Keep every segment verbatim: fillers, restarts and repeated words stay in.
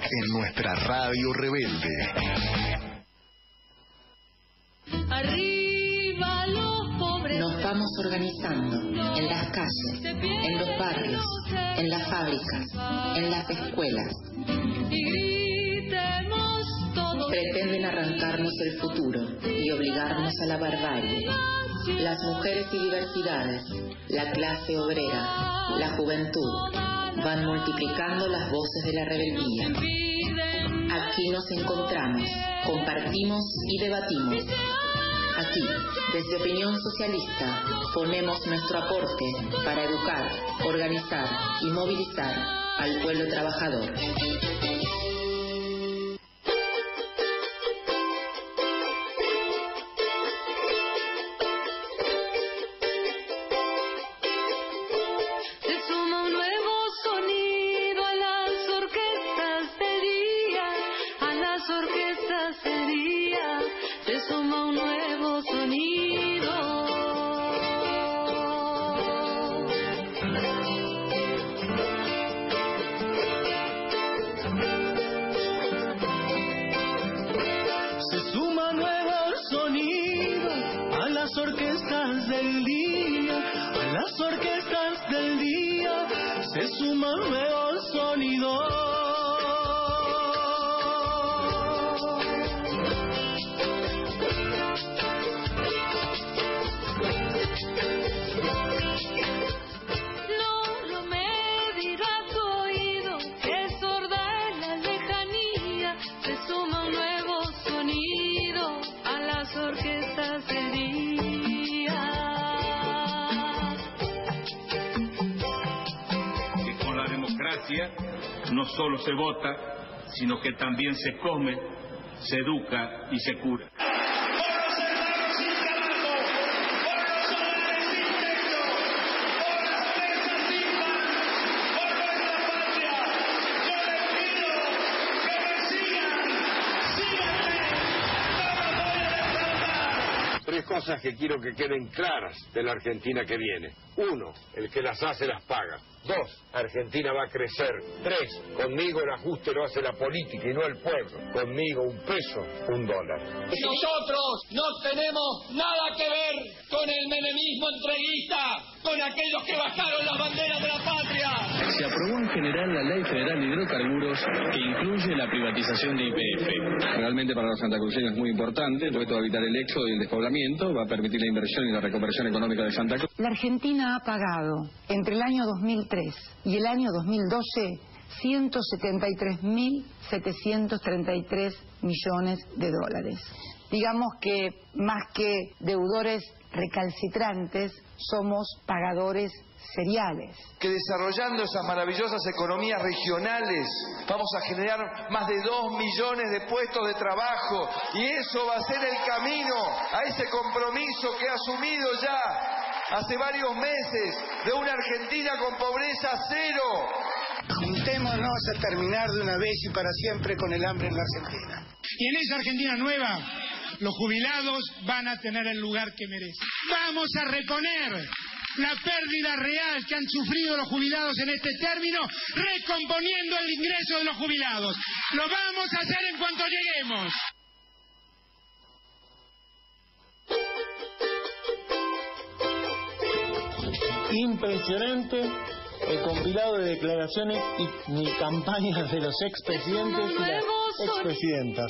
en nuestra radio rebelde. Arriba los pobres. Nos vamos organizando en las calles, en los barrios, en las fábricas, en las escuelas. Y gritemos todos. Pretenden arrancarnos el futuro y obligarnos a la barbarie. Las mujeres y diversidades, la clase obrera, la juventud, van multiplicando las voces de la rebeldía. Aquí nos encontramos, compartimos y debatimos. Aquí, desde Opinión Socialista, ponemos nuestro aporte para educar, organizar y movilizar al pueblo trabajador. Se suma un nuevo sonido. No lo medirá tu oído, que sorda es la lejanía. Se suma un nuevo sonido a las orquestas del día. No solo se vota, sino que también se come, se educa y se cura. Tres cosas que quiero que queden claras de la Argentina que viene. Uno, el que las hace las paga. Dos, Argentina va a crecer. Tres, conmigo el ajuste lo hace la política y no el pueblo. Conmigo un peso, un dólar. Nosotros no tenemos nada que ver con el menemismo entreguista, con aquellos que bajaron las banderas de la patria. Se aprobó en general la Ley Federal de Hidrocarburos que incluye la privatización de Y P F. Realmente para los santacruceños es muy importante, porque esto va a evitar el éxodo y el despoblamiento, va a permitir la inversión y la recuperación económica de Santa Cruz. La Argentina ha pagado entre el año dos mil tres y el año dos mil doce ciento setenta y tres mil setecientos treinta y tres millones de dólares. Digamos que más que deudores recalcitrantes, somos pagadores seriales. Que desarrollando esas maravillosas economías regionales vamos a generar más de dos millones de puestos de trabajo y eso va a ser el camino a ese compromiso que ha asumido ya hace varios meses de una Argentina con pobreza cero. Juntémonos a terminar de una vez y para siempre con el hambre en la Argentina. Y en esa Argentina nueva, los jubilados van a tener el lugar que merecen. Vamos a reponer la pérdida real que han sufrido los jubilados en este término, recomponiendo el ingreso de los jubilados. Lo vamos a hacer en cuanto lleguemos. Impresionante el compilado de declaraciones y, y campañas de los expresidentes y las expresidentas.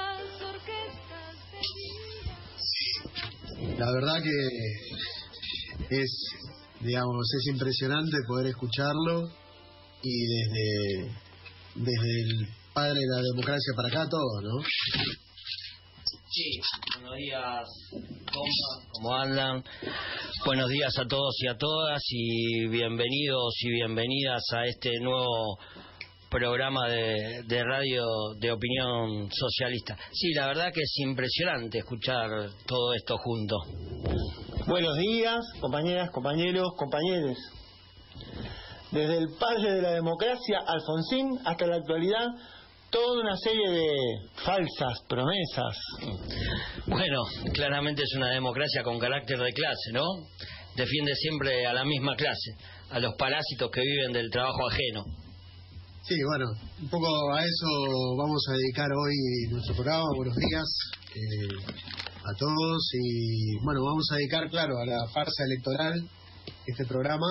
La verdad que es, digamos, es impresionante poder escucharlo y desde, desde el padre de la democracia para acá todo, ¿no? Sí, buenos días, compas, ¿cómo andan? Buenos días a todos y a todas y bienvenidos y bienvenidas a este nuevo programa de, de radio de Opinión Socialista. Sí, la verdad que es impresionante escuchar todo esto junto. Buenos días, compañeras, compañeros, compañeros. Desde el padre de la democracia, Alfonsín, hasta la actualidad, toda una serie de falsas promesas. Bueno, claramente es una democracia con carácter de clase, ¿no? Defiende siempre a la misma clase, a los parásitos que viven del trabajo ajeno. Sí, bueno, un poco a eso vamos a dedicar hoy nuestro programa. Buenos días eh, a todos y bueno, vamos a dedicar, claro, a la farsa electoral este programa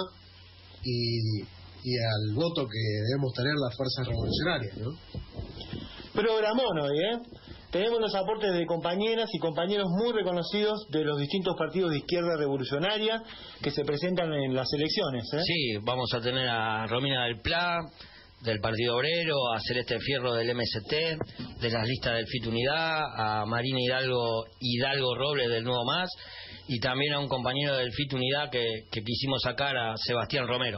y, y al voto que debemos tener las fuerzas revolucionarias, ¿no? Programón hoy, ¿eh? Tenemos los aportes de compañeras y compañeros muy reconocidos de los distintos partidos de izquierda revolucionaria que se presentan en las elecciones, ¿eh? Sí, vamos a tener a Romina del Pla, del Partido Obrero, a Celeste Fierro del M S T, de las listas del F I T Unidad, a Marina Hidalgo Hidalgo Robles del Nuevo Más, y también a un compañero del F I T Unidad que, que quisimos sacar, a Sebastián Romero.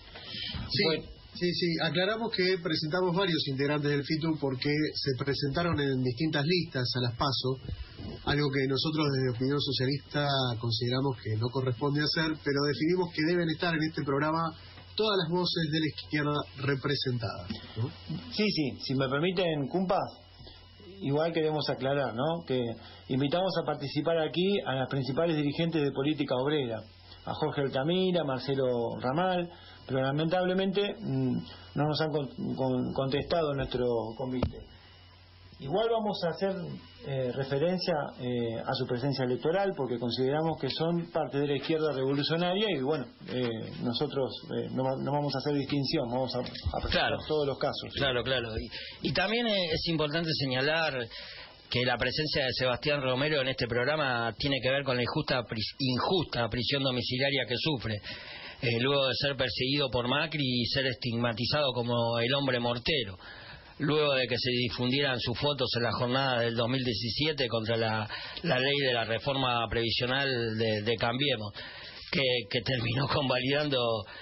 Sí, bueno, sí, sí, aclaramos que presentamos varios integrantes del F I T U porque se presentaron en distintas listas a las PASO, algo que nosotros desde Opinión Socialista consideramos que no corresponde hacer, pero definimos que deben estar en este programa todas las voces de la izquierda representadas, ¿no? Sí, sí, si me permiten, Cumpas, igual queremos aclarar, ¿no?, que invitamos a participar aquí a las principales dirigentes de política obrera, a Jorge Altamira, a Marcelo Ramal, pero lamentablemente mmm, no nos han con, con, contestado nuestro convite. Igual vamos a hacer eh, referencia eh, a su presencia electoral porque consideramos que son parte de la izquierda revolucionaria y bueno, eh, nosotros eh, no, no vamos a hacer distinción, vamos a, a presentar claro, todos los casos. ¿Sí? Claro, claro. Y, y también es importante señalar que la presencia de Sebastián Romero en este programa tiene que ver con la injusta, injusta prisión domiciliaria que sufre, eh, luego de ser perseguido por Macri y ser estigmatizado como el hombre mortero, luego de que se difundieran sus fotos en la jornada del dos mil diecisiete contra la, la ley de la reforma previsional de, de Cambiemos, que, que terminó convalidando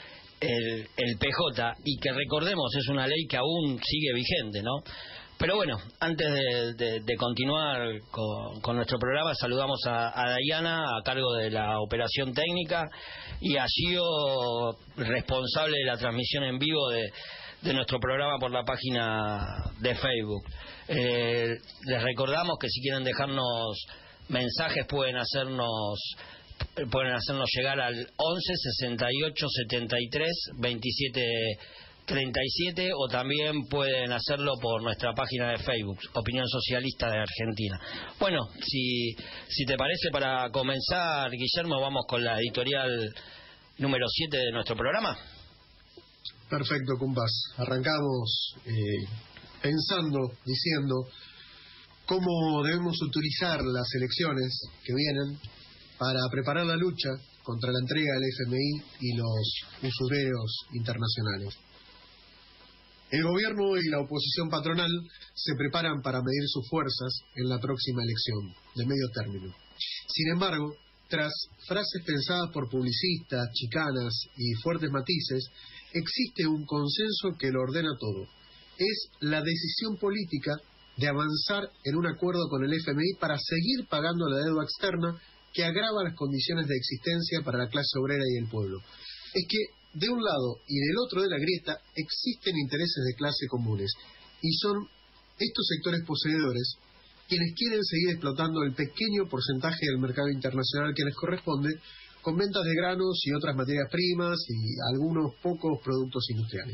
el, el P J, y que recordemos es una ley que aún sigue vigente, ¿no? Pero bueno, antes de, de, de continuar con, con nuestro programa, saludamos a, a Diana, a cargo de la operación técnica, y a Gio, responsable de la transmisión en vivo de, de nuestro programa por la página de Facebook. Eh, les recordamos que si quieren dejarnos mensajes pueden hacernos pueden hacernos llegar al once sesenta y ocho setenta y tres veintisiete treinta y siete, o también pueden hacerlo por nuestra página de Facebook, Opinión Socialista de Argentina. Bueno, si, si te parece, para comenzar, Guillermo, vamos con la editorial número siete de nuestro programa. Perfecto, Cumpas. Arrancamos eh, pensando, diciendo cómo debemos utilizar las elecciones que vienen para preparar la lucha contra la entrega del F M I y los usureros internacionales. El gobierno y la oposición patronal se preparan para medir sus fuerzas en la próxima elección de medio término. Sin embargo, tras frases pensadas por publicistas, chicanas y fuertes matices, existe un consenso que lo ordena todo. Es la decisión política de avanzar en un acuerdo con el F M I para seguir pagando la deuda externa que agrava las condiciones de existencia para la clase obrera y el pueblo. Es que de un lado y del otro de la grieta existen intereses de clase comunes, y son estos sectores poseedores quienes quieren seguir explotando el pequeño porcentaje del mercado internacional que les corresponde, con ventas de granos y otras materias primas y algunos pocos productos industriales.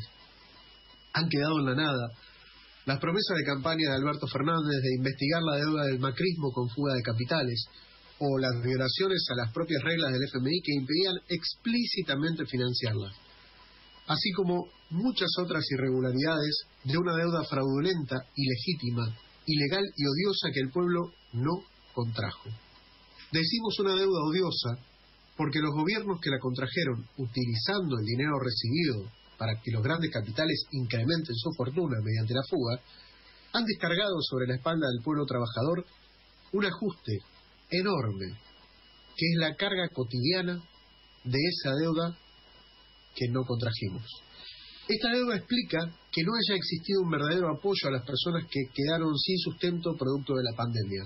Han quedado en la nada las promesas de campaña de Alberto Fernández de investigar la deuda del macrismo con fuga de capitales, o las violaciones a las propias reglas del F M I que impedían explícitamente financiarla, así como muchas otras irregularidades de una deuda fraudulenta, ilegítima, ilegal y odiosa que el pueblo no contrajo. Decimos una deuda odiosa porque los gobiernos que la contrajeron utilizando el dinero recibido para que los grandes capitales incrementen su fortuna mediante la fuga, han descargado sobre la espalda del pueblo trabajador un ajuste enorme, que es la carga cotidiana de esa deuda que no contrajimos. Esta deuda explica que no haya existido un verdadero apoyo a las personas que quedaron sin sustento producto de la pandemia.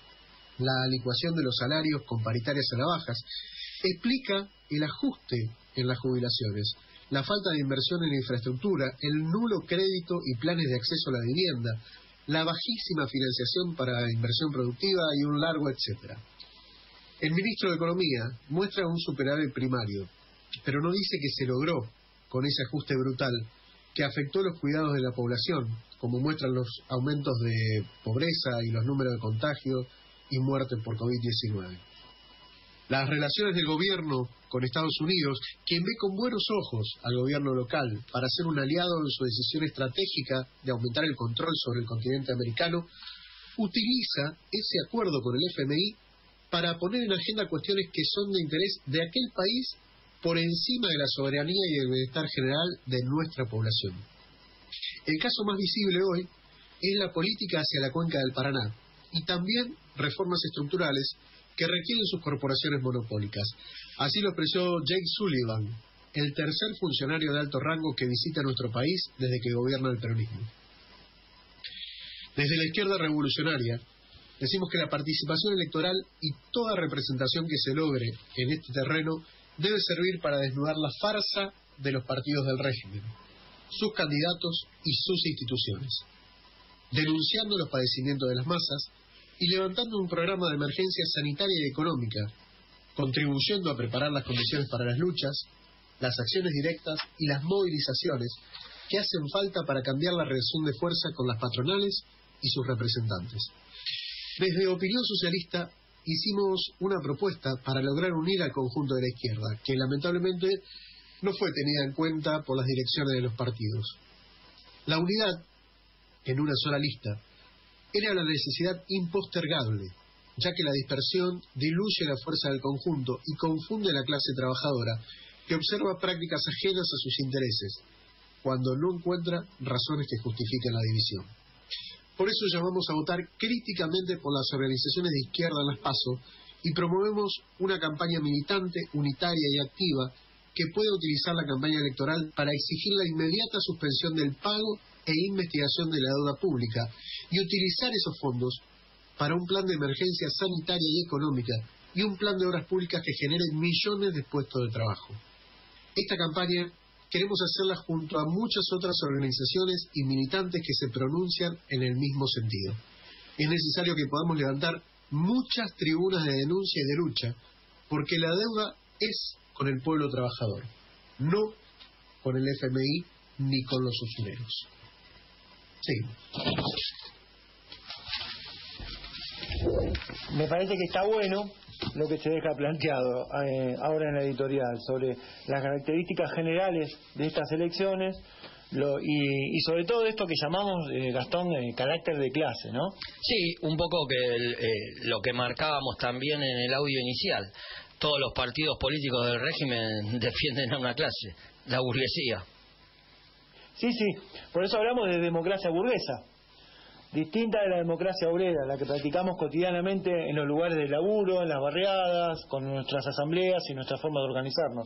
La licuación de los salarios con paritarias a la bajas explica el ajuste en las jubilaciones, la falta de inversión en infraestructura, el nulo crédito y planes de acceso a la vivienda, la bajísima financiación para la inversión productiva y un largo etcétera. El ministro de Economía muestra un superávit primario, pero no dice que se logró con ese ajuste brutal que afectó los cuidados de la población, como muestran los aumentos de pobreza y los números de contagio y muerte por COVID diecinueve. Las relaciones del gobierno con Estados Unidos, quien ve con buenos ojos al gobierno local para ser un aliado en su decisión estratégica de aumentar el control sobre el continente americano, utiliza ese acuerdo con el F M I para poner en agenda cuestiones que son de interés de aquel país por encima de la soberanía y el bienestar general de nuestra población. El caso más visible hoy es la política hacia la cuenca del Paraná y también reformas estructurales que requieren sus corporaciones monopólicas. Así lo expresó Jake Sullivan, el tercer funcionario de alto rango que visita nuestro país desde que gobierna el peronismo. Desde la izquierda revolucionaria, decimos que la participación electoral y toda representación que se logre en este terreno debe servir para desnudar la farsa de los partidos del régimen, sus candidatos y sus instituciones, denunciando los padecimientos de las masas y levantando un programa de emergencia sanitaria y económica, contribuyendo a preparar las condiciones para las luchas, las acciones directas y las movilizaciones que hacen falta para cambiar la relación de fuerza con las patronales y sus representantes. Desde Opinión Socialista hicimos una propuesta para lograr unir al conjunto de la izquierda, que lamentablemente no fue tenida en cuenta por las direcciones de los partidos. La unidad en una sola lista era la necesidad impostergable, ya que la dispersión diluye la fuerza del conjunto y confunde a la clase trabajadora, que observa prácticas ajenas a sus intereses, cuando no encuentra razones que justifiquen la división. Por eso llamamos a votar críticamente por las organizaciones de izquierda en las PASO y promovemos una campaña militante, unitaria y activa que pueda utilizar la campaña electoral para exigir la inmediata suspensión del pago e investigación de la deuda pública y utilizar esos fondos para un plan de emergencia sanitaria y económica y un plan de obras públicas que generen millones de puestos de trabajo. Esta campaña queremos hacerla junto a muchas otras organizaciones y militantes que se pronuncian en el mismo sentido. Es necesario que podamos levantar muchas tribunas de denuncia y de lucha, porque la deuda es con el pueblo trabajador, no con el F M I ni con los usureros. Seguimos. Me parece que está bueno lo que se deja planteado eh, ahora en la editorial sobre las características generales de estas elecciones lo, y, y sobre todo esto que llamamos, eh, Gastón, eh, carácter de clase, ¿no? Sí, un poco que el, eh, lo que marcábamos también en el audio inicial. Todos los partidos políticos del régimen defienden a una clase, la burguesía. Sí, sí, por eso hablamos de democracia burguesa, distinta de la democracia obrera, la que practicamos cotidianamente en los lugares de laburo, en las barriadas, con nuestras asambleas y nuestra forma de organizarnos.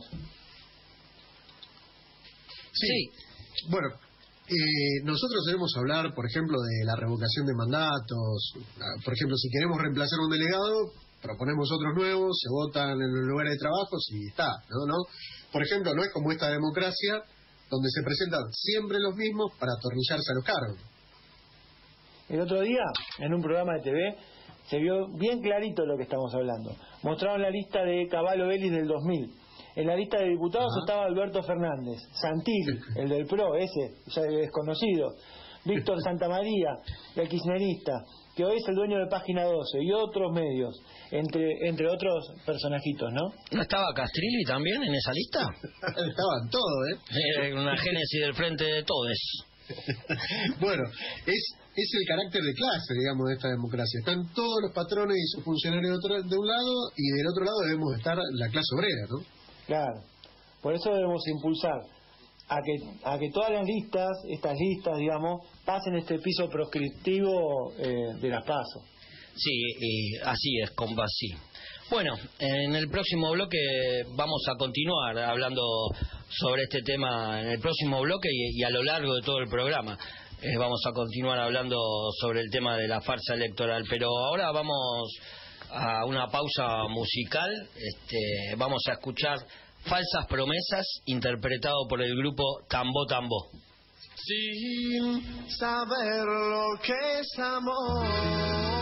Sí, sí. Bueno, eh, nosotros debemos hablar, por ejemplo, de la revocación de mandatos. Por ejemplo, si queremos reemplazar a un delegado, proponemos otros nuevos, se votan en los lugares de trabajo y está, ¿no? ¿no? Por ejemplo, no es como esta democracia donde se presentan siempre los mismos para atornillarse a los cargos. El otro día, en un programa de T V, se vio bien clarito lo que estamos hablando. Mostraron la lista de Cavallo Vélez del dos mil. En la lista de diputados Ajá. estaba Alberto Fernández, Santilli, el del P R O, ese, ya desconocido, Víctor Santamaría, el kirchnerista, que hoy es el dueño de Página doce, y otros medios, entre entre otros personajitos, ¿no? ¿No estaba Castrilli también en esa lista? Estaban todos, ¿eh? eh una génesis del frente de todos. Bueno, es es el carácter de clase, digamos, de esta democracia. Están todos los patrones y sus funcionarios de, otro, de un lado, y del otro lado debemos estar la clase obrera, ¿no? Claro, por eso debemos impulsar a que a que todas las listas, estas listas, digamos, pasen este piso proscriptivo eh, de las PASO. Sí, y así es, compa, sí. Bueno, en el próximo bloque vamos a continuar hablando sobre este tema en el próximo bloque y, y a lo largo de todo el programa. Eh, vamos a continuar hablando sobre el tema de la farsa electoral, pero ahora vamos a una pausa musical. Este, vamos a escuchar Falsas Promesas, interpretado por el grupo Tambo Tambo. Sin saber lo que es amor.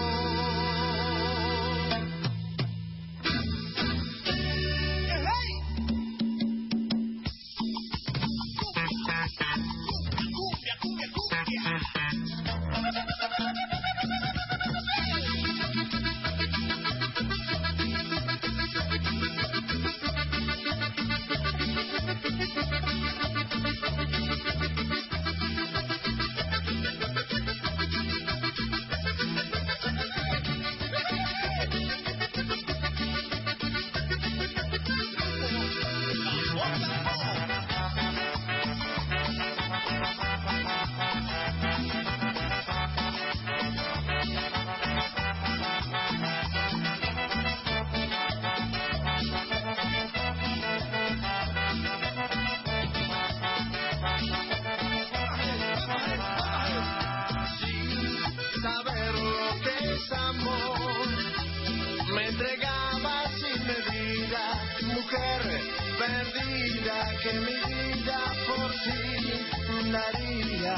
que mi vida por ti daría.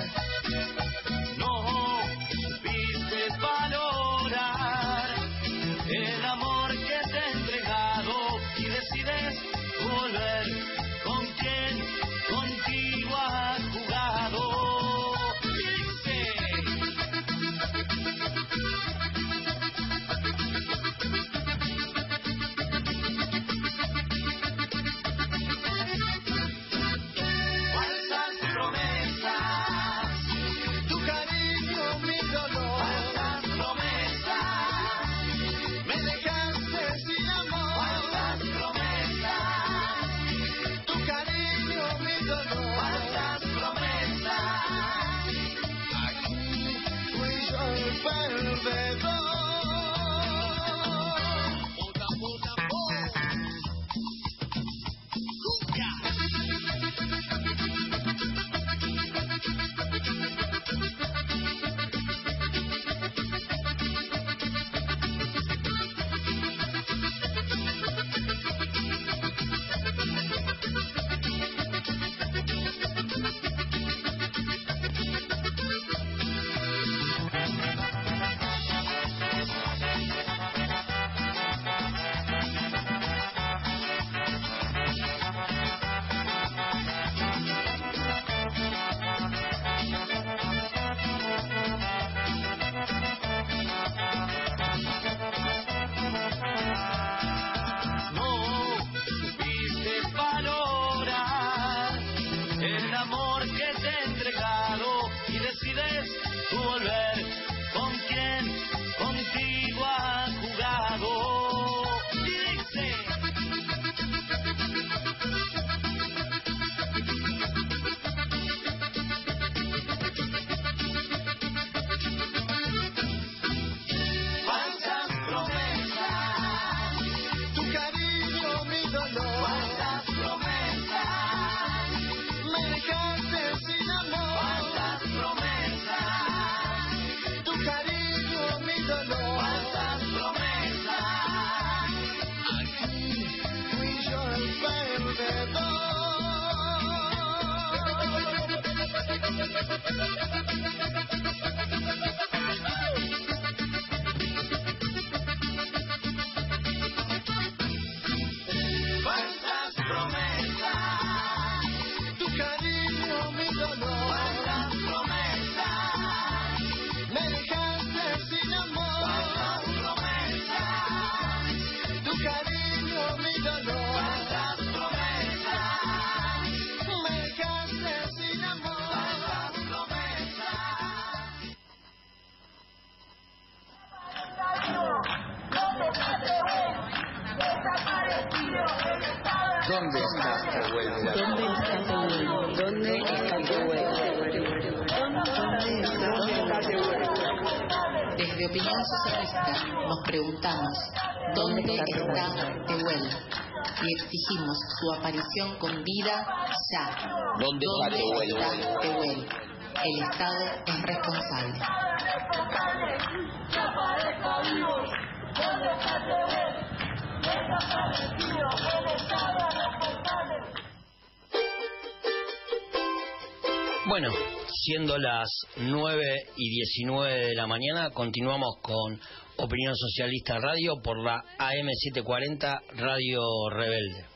No supiste valorar el amor que te he entregado y decides volver con quien contigo has jugado. ¿Dónde está Tehuel? ¿Dónde está Tehuel? ¿Dónde está Tehuel? ¿Dónde está Tehuel? Desde Opinión Socialista nos preguntamos ¿dónde está Tehuel? Y exigimos su aparición con vida ya. ¿Dónde está Tehuel? está Tehuel? El Estado es responsable. ¿Dónde está Tehuel? Bueno, siendo las nueve y diecinueve de la mañana, continuamos con Opinión Socialista Radio por la A M setecientos cuarenta Radio Rebelde.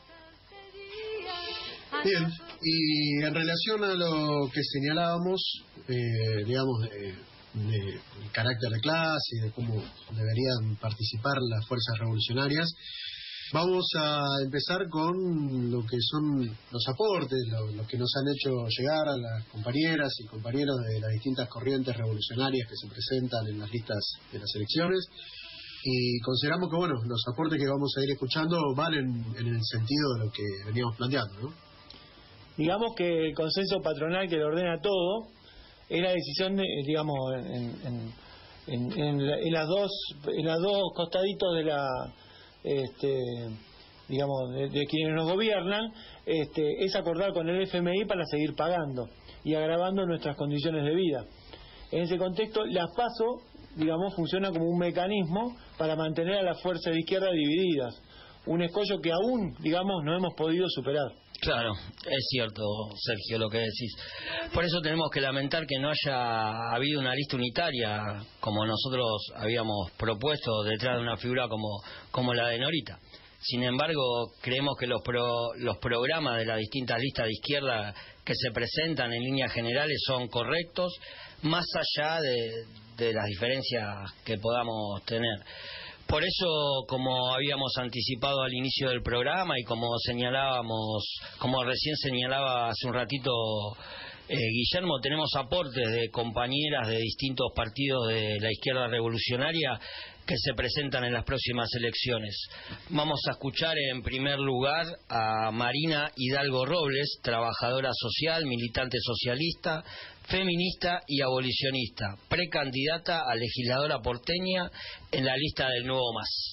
Bien, y en relación a lo que señalábamos, eh, digamos, de, de, de carácter de clase y de cómo deberían participar las fuerzas revolucionarias, vamos a empezar con lo que son los aportes, lo, lo que nos han hecho llegar a las compañeras y compañeros de las distintas corrientes revolucionarias que se presentan en las listas de las elecciones. Y consideramos que, bueno, los aportes que vamos a ir escuchando van en, en el sentido de lo que veníamos planteando, ¿no? Digamos que el consenso patronal que lo ordena todo es la decisión, de, digamos, en, en, en, en, en las dos, en las dos costaditos de la... Este, digamos, de, de quienes nos gobiernan, este, es acordar con el F M I para seguir pagando y agravando nuestras condiciones de vida. En ese contexto, la PASO, digamos, funciona como un mecanismo para mantener a las fuerzas de izquierda divididas, un escollo que aún, digamos, no hemos podido superar. Claro, es cierto, Sergio, lo que decís. Por eso tenemos que lamentar que no haya habido una lista unitaria, como nosotros habíamos propuesto, detrás de una figura como, como la de Norita. Sin embargo, creemos que los, pro, los programas de las distintas listas de izquierda que se presentan en líneas generales son correctos, más allá de, de las diferencias que podamos tener. Por eso, como habíamos anticipado al inicio del programa y como señalábamos, como recién señalaba hace un ratito eh, Guillermo, tenemos aportes de compañeras de distintos partidos de la izquierda revolucionaria que se presentan en las próximas elecciones. Vamos a escuchar en primer lugar a Marina Hidalgo Robles, trabajadora social, militante socialista, feminista y abolicionista, precandidata a legisladora porteña en la lista del Nuevo Más.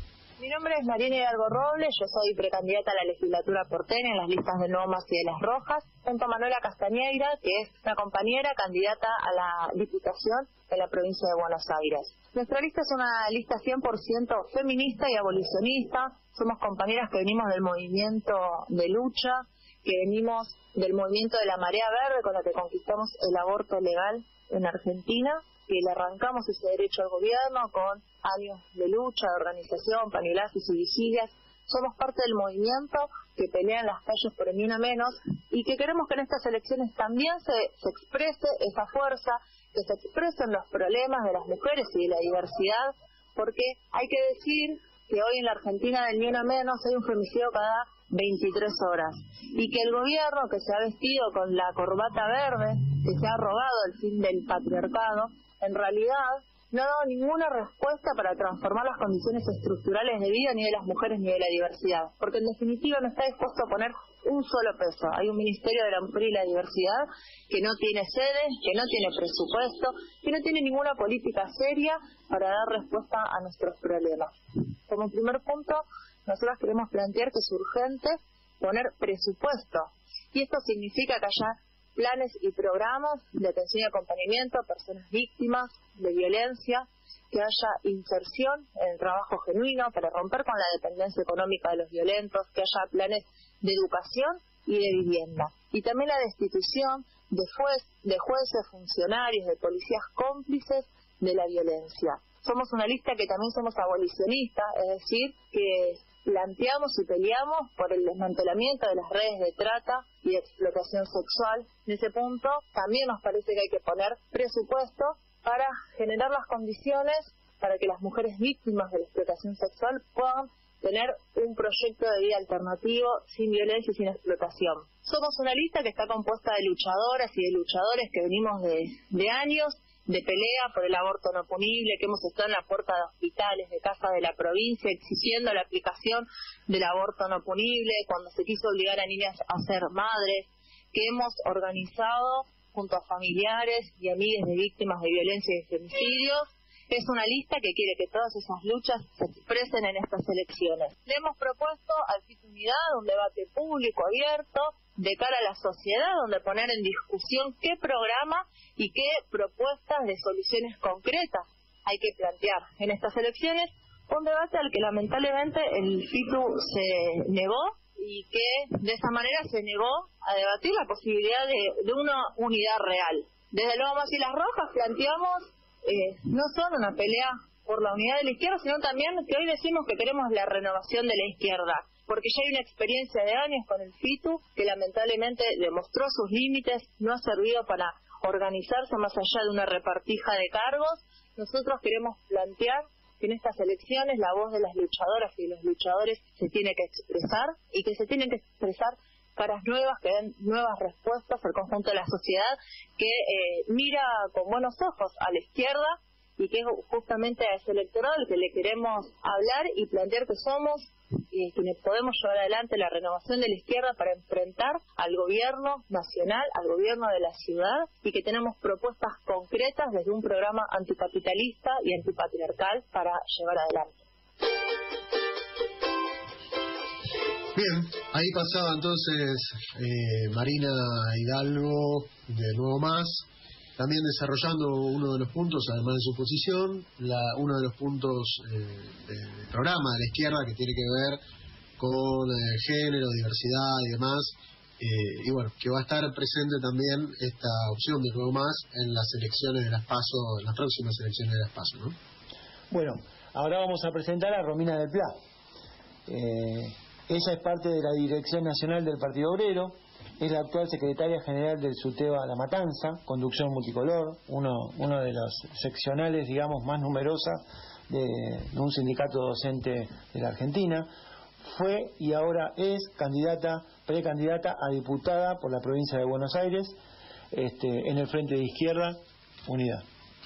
Mi nombre es Marina Hidalgo Robles, yo soy precandidata a la legislatura porteña en las listas del Nuevo Más y de Las Rojas, junto a Manuela Castañeira, que es una compañera candidata a la diputación de la provincia de Buenos Aires. Nuestra lista es una lista cien por ciento feminista y abolicionista, somos compañeras que venimos del movimiento de lucha, que venimos del movimiento de la Marea Verde, con la que conquistamos el aborto legal en Argentina, que le arrancamos ese derecho al gobierno con años de lucha, de organización, pañuelazos y vigilias. Somos parte del movimiento que pelea en las calles por el ni una menos y que queremos que en estas elecciones también se, se exprese esa fuerza, que se expresen los problemas de las mujeres y de la diversidad, porque hay que decir que hoy en la Argentina del ni una menos hay un femicidio cada veintitrés horas y que el gobierno que se ha vestido con la corbata verde, que se ha robado el fin del patriarcado, en realidad no ha dado ninguna respuesta para transformar las condiciones estructurales de vida ni de las mujeres ni de la diversidad, porque en definitiva no está dispuesto a poner un solo peso. Hay un Ministerio de la Mujer y la Diversidad que no tiene sede, que no tiene presupuesto, que no tiene ninguna política seria para dar respuesta a nuestros problemas. Como primer punto, nosotros queremos plantear que es urgente poner presupuesto, y esto significa que haya planes y programas de atención y acompañamiento a personas víctimas de violencia, que haya inserción en el trabajo genuino para romper con la dependencia económica de los violentos, que haya planes de educación y de vivienda. Y también la destitución de, juez, de jueces, funcionarios, de policías cómplices de la violencia. Somos una lista que también somos abolicionistas, es decir, que planteamos y peleamos por el desmantelamiento de las redes de trata y de explotación sexual. En ese punto también nos parece que hay que poner presupuesto para generar las condiciones para que las mujeres víctimas de la explotación sexual puedan tener un proyecto de vida alternativo, sin violencia y sin explotación. Somos una lista que está compuesta de luchadoras y de luchadores que venimos de, de años de pelea por el aborto no punible, que hemos estado en la puerta de hospitales, de casas de la provincia, exigiendo la aplicación del aborto no punible, cuando se quiso obligar a niñas a ser madres, que hemos organizado junto a familiares y amigas de víctimas de violencia y de femicidios. Es una lista que quiere que todas esas luchas se expresen en estas elecciones. Le hemos propuesto al F I T Unidad un debate público abierto de cara a la sociedad, donde poner en discusión qué programa y qué propuestas de soluciones concretas hay que plantear en estas elecciones. Un debate al que lamentablemente el F I T U se negó y que de esa manera se negó a debatir la posibilidad de, de una unidad real. Desde Nuevo Más y Las Rojas planteamos Eh, no solo una pelea por la unidad de la izquierda, sino también que hoy decimos que queremos la renovación de la izquierda, porque ya hay una experiencia de años con el F I T U que lamentablemente demostró sus límites, no ha servido para organizarse más allá de una repartija de cargos. Nosotros queremos plantear que en estas elecciones la voz de las luchadoras y de los luchadores se tiene que expresar y que se tienen que expresar caras nuevas que den nuevas respuestas al conjunto de la sociedad que eh, mira con buenos ojos a la izquierda y que es justamente a ese electorado al que le queremos hablar y plantear que somos eh, quienes podemos llevar adelante la renovación de la izquierda para enfrentar al gobierno nacional, al gobierno de la ciudad, y que tenemos propuestas concretas desde un programa anticapitalista y antipatriarcal para llevar adelante. Bien, ahí pasaba entonces eh, Marina Hidalgo de Nuevo Más, también desarrollando uno de los puntos, además de su posición, la, uno de los puntos eh, del programa de la izquierda que tiene que ver con eh, género, diversidad y demás. Eh, y bueno, que va a estar presente también esta opción de Nuevo Más en las elecciones de las PASO, en las próximas elecciones de las PASO, ¿no? Bueno, ahora vamos a presentar a Romina del Pla. Eh, ella es parte de la Dirección Nacional del Partido Obrero, es la actual secretaria general del SUTEBA La Matanza, conducción multicolor, uno, uno de los seccionales, digamos, más numerosa de, de un sindicato docente de la Argentina. Fue y ahora es candidata, precandidata a diputada por la provincia de Buenos Aires, este, en el Frente de Izquierda Unidad.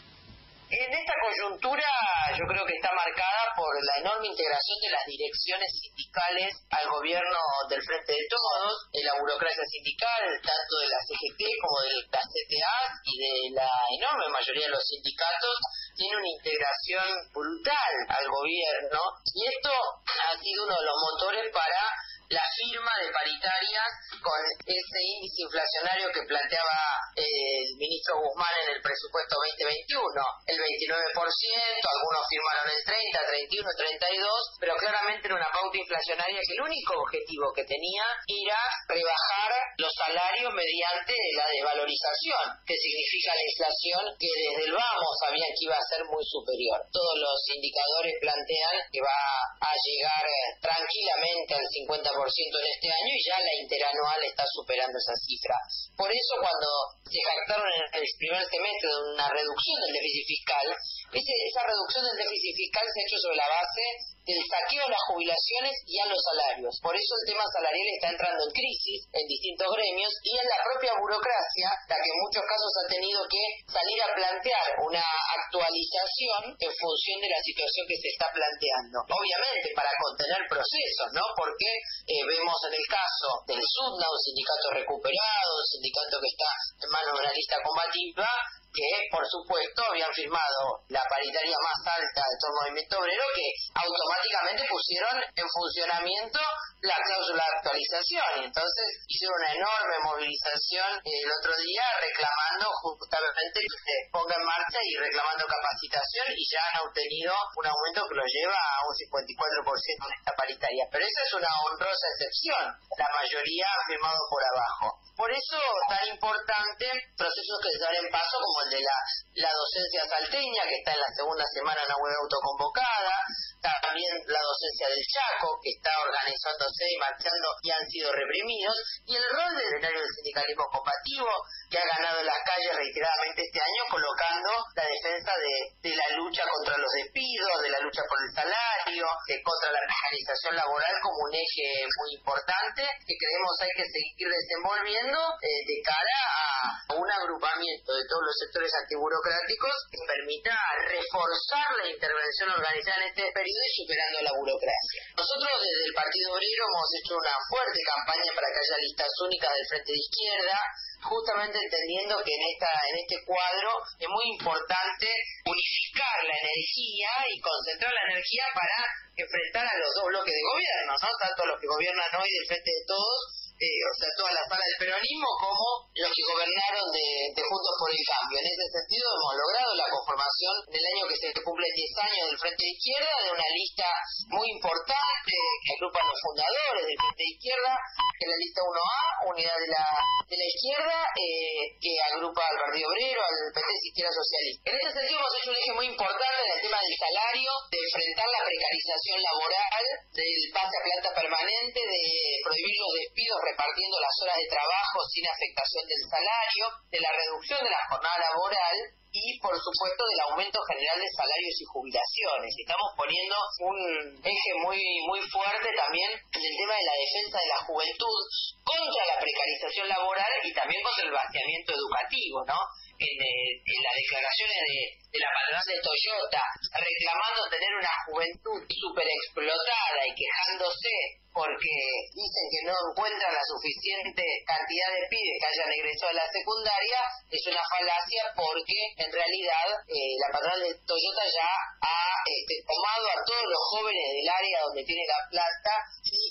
En esta coyuntura yo creo que está marcada por la enorme integración de las direcciones sindicales al gobierno del Frente de Todos, en la burocracia sindical, tanto de la C G T como de la C T A y de la enorme mayoría de los sindicatos, tiene una integración brutal al gobierno, y esto ha sido uno de los motores para la firma de paritarias con ese índice inflacionario que planteaba eh, el ministro Guzmán en el presupuesto veinte veintiuno, el veintinueve por ciento, algunos firmaron el treinta, treinta y uno, treinta y dos, pero claramente era una pauta inflacionaria que el único objetivo que tenía era rebajar los salarios mediante la desvalorización, que significa la inflación que desde el vamos sabían que iba a ser muy superior. Todos los indicadores plantean que va a llegar tranquilamente al cincuenta por ciento en este año, y ya la interanual está superando esa cifra. Por eso, cuando se jactaron en el primer semestre de una reducción del déficit fiscal, ese, esa reducción del déficit fiscal se ha hecho sobre la base del saqueo a las jubilaciones y a los salarios. Por eso el tema salarial está entrando en crisis en distintos gremios, y en la propia burocracia, la que en muchos casos ha tenido que salir a plantear una actualización en función de la situación que se está planteando. Obviamente para contener procesos, ¿no? Porque eh, vemos en el caso del SUTNA, un sindicato recuperado, un sindicato que está en manos de una lista combativa, que por supuesto habían firmado la paritaria más alta de todo el movimiento obrero, que automáticamente pusieron en funcionamiento la cláusula de actualización, y entonces hicieron una enorme movilización el otro día reclamando justamente que se ponga en marcha y reclamando capacitación, y ya han obtenido un aumento que lo lleva a un cincuenta y cuatro por ciento en esta paritaria, pero esa es una honrosa excepción, la mayoría ha firmado por abajo. Por eso tan importante procesos que se abren paso, como el de la, la docencia salteña, que está en la segunda semana en una huelga autoconvocada, también la docencia del Chaco, que está organizándose y marchando y han sido reprimidos, y el rol del escenario del sindicalismo combativo, que ha ganado en las calles reiteradamente este año, colocando la defensa de, de la lucha contra los despidos, de la lucha por el salario, de, contra la precarización laboral como un eje muy importante, que creemos hay que seguir desenvolviendo eh, de cara a un agrupamiento de todos los sectores antiburocráticos que permita reforzar la intervención organizada en este periodo y superando la burocracia. Nosotros desde el Partido Obrero hemos hecho una fuerte campaña para que haya listas únicas del Frente de Izquierda, justamente entendiendo que en esta en este cuadro es muy importante unificar la energía y concentrar la energía para enfrentar a los dos bloques de gobierno, ¿no? Tanto los que gobiernan hoy del Frente de Todos, eh, o sea, toda la sala del peronismo, como los que gobernaron de, de Juntos por el Cambio. En ese sentido hemos logrado la conformación en el año que se cumple diez años del Frente de Izquierda, de una lista muy importante que agrupa los fundadores del Frente de Izquierda, que es la lista uno A, Unidad de la, de la Izquierda, eh, que agrupa al Partido Obrero, al P T y Izquierda Socialista. En ese sentido hemos hecho un eje muy importante en el tema del salario, de enfrentar la precarización laboral, del pase a planta permanente, de prohibir los despidos repartiendo las horas de trabajo sin afectación del salario, de la reducción de la jornada laboral y, por supuesto, del aumento general de salarios y jubilaciones. Estamos poniendo un eje muy muy fuerte también en el tema de la defensa de la juventud contra la precarización laboral y también contra el vaciamiento educativo, ¿no? En, eh, en las declaraciones de, de la patronal de Toyota, reclamando tener una juventud súper explotada y quejándose porque dicen que no encuentran la suficiente cantidad de pibes que hayan egresado a la secundaria, es una falacia, porque en realidad eh, la patronal de Toyota ya ha este, tomado a todos los jóvenes del área donde tiene la planta y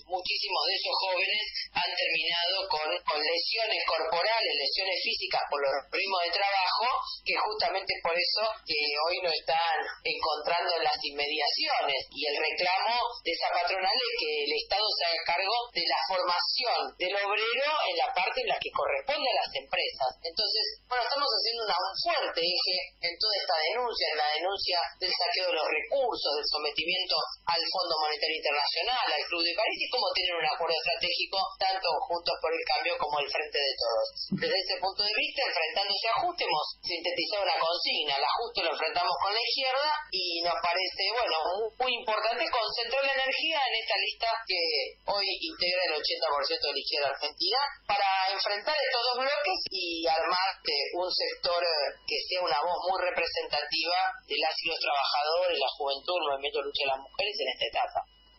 muchísimos de esos jóvenes han terminado con, con lesiones corporales, lesiones físicas por los ritmos de trabajo, que justamente por eso que hoy no están encontrando en las inmediaciones. Y el reclamo de esa patronal es que el Estado se haga cargo de la formación del obrero en la parte en la que corresponde a las empresas. Entonces, bueno, estamos haciendo una, un fuerte eje en toda esta denuncia, en la denuncia del saqueo de los recursos, del sometimiento al Fondo Monetario Internacional, al Club de París, y cómo tienen un acuerdo estratégico tanto Juntos por el Cambio como el Frente de Todos. Desde ese punto de vista, enfrentando ese ajuste, hemos sintetizado una consigna. El ajuste lo enfrentamos con la izquierda y nos parece, bueno, muy, muy importante concentrar la energía en esta lista que hoy integra el ochenta por ciento de la izquierda argentina para enfrentar estos dos bloques y armar eh, un sector eh, que sea una voz muy representativa de las y los trabajadores, la juventud, el movimiento de lucha de las mujeres en esta etapa.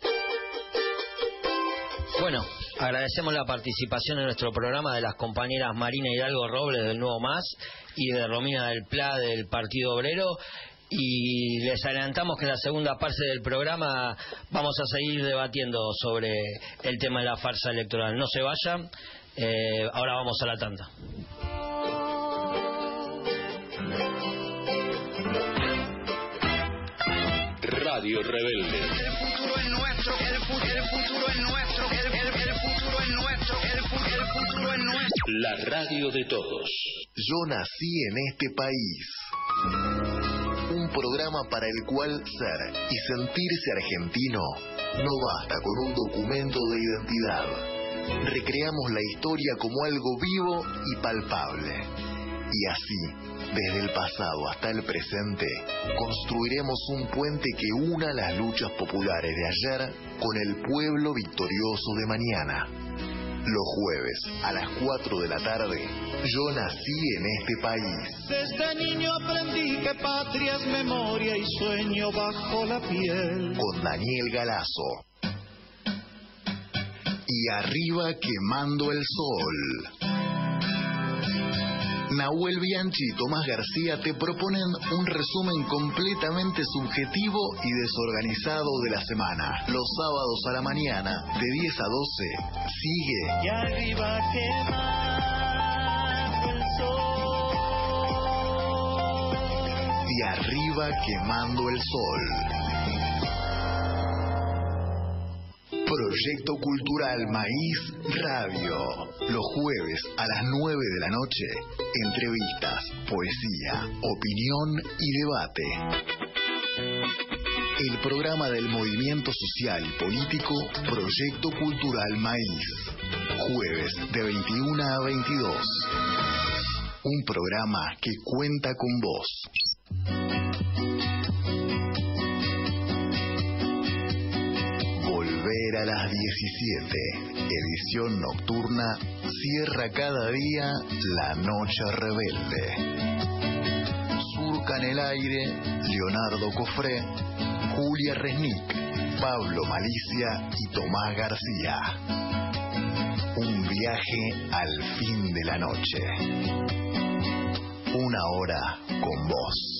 Bueno, agradecemos la participación en nuestro programa de las compañeras Marina Hidalgo Robles del Nuevo Más y de Romina del Pla del Partido Obrero. Y les adelantamos que en la segunda parte del programa vamos a seguir debatiendo sobre el tema de la farsa electoral. No se vayan, eh, ahora vamos a la tanda. Radio Rebelde. El futuro es nuestro, el, fu el futuro es nuestro, el, el, el futuro es nuestro, el, fu el futuro es nuestro. La radio de todos. Yo nací en este país. Un programa para el cual ser y sentirse argentino no basta con un documento de identidad. Recreamos la historia como algo vivo y palpable. Y así, desde el pasado hasta el presente, construiremos un puente que una las luchas populares de ayer con el pueblo victorioso de mañana. Los jueves, a las cuatro de la tarde, yo nací en este país. Desde niño aprendí que patria es memoria y sueño bajo la piel. Con Daniel Galazo. Y arriba quemando el sol. Nahuel Bianchi y Tomás García te proponen un resumen completamente subjetivo y desorganizado de la semana. Los sábados a la mañana, de diez a doce, sigue. Y arriba quemando el sol. Y arriba quemando el sol. Proyecto Cultural Maíz Radio. Los jueves a las nueve de la noche, entrevistas, poesía, opinión y debate. El programa del movimiento social y político Proyecto Cultural Maíz. Jueves de veintiuna a veintidós. Un programa que cuenta con vos. Volver a las diecisiete, edición nocturna, cierra cada día la noche rebelde. Surcan el aire Leonardo Cofré, Julia Resnick, Pablo Malicia y Tomás García. Un viaje al fin de la noche. Una hora con vos.